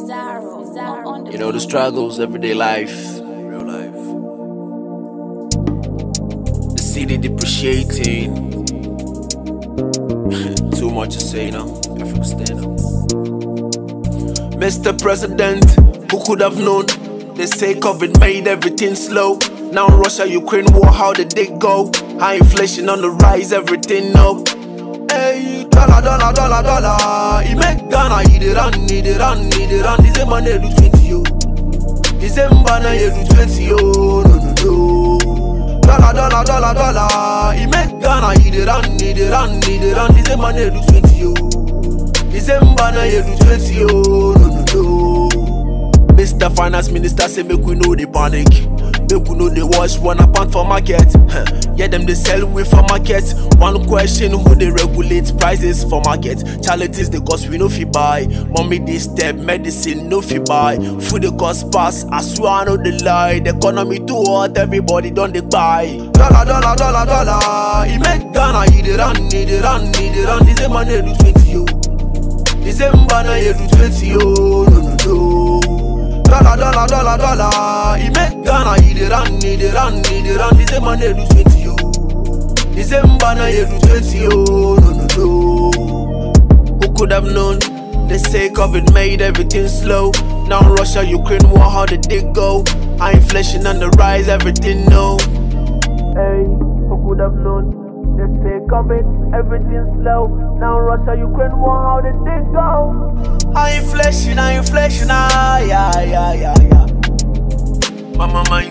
You know the struggles, everyday life, real life. The city depreciating. Too much to say now. Africa stand up. Mr. President, who could have known? They say COVID made everything slow. Now Russia, Ukraine war, how did they go? High inflation on the rise, everything up. Hey, dollar, dollar, dollar, dollar. He make Ghana, he run. This a man do 20 yo. This a man do 20 yo. No. Dollar, dollar, dollar, dollar. He make Ghana, he run. This a man do 20 yo. This a man do 20 yo. No. Mr. Finance Minister say make we know the panic. Make we know they wash one pound for market. Yeah, them they sell away for market. One question, who they regulate prices for market? Charities they cost we no fi buy. Mommy this step, medicine no fi buy. Food they cost pass, I swear I know the lie. The economy too hot, everybody done they buy. Dollar, dollar, dollar, dollar. He make Ghana, he run. This a man do 20 yo. This a man do 20 yo. No. Dollar, dollar, dollar, dollar. He make Ghana, he run. This a man do 20 yo. This a man do 20 yo. No. Who could have known? They say COVID made everything slow. Now Russia, Ukraine war, how did they go? High inflation on the rise, everything no. Hey, who could have known? They say COVID, everything slow. Now Russia, Ukraine war, how did they go? High inflation, yeah. My mama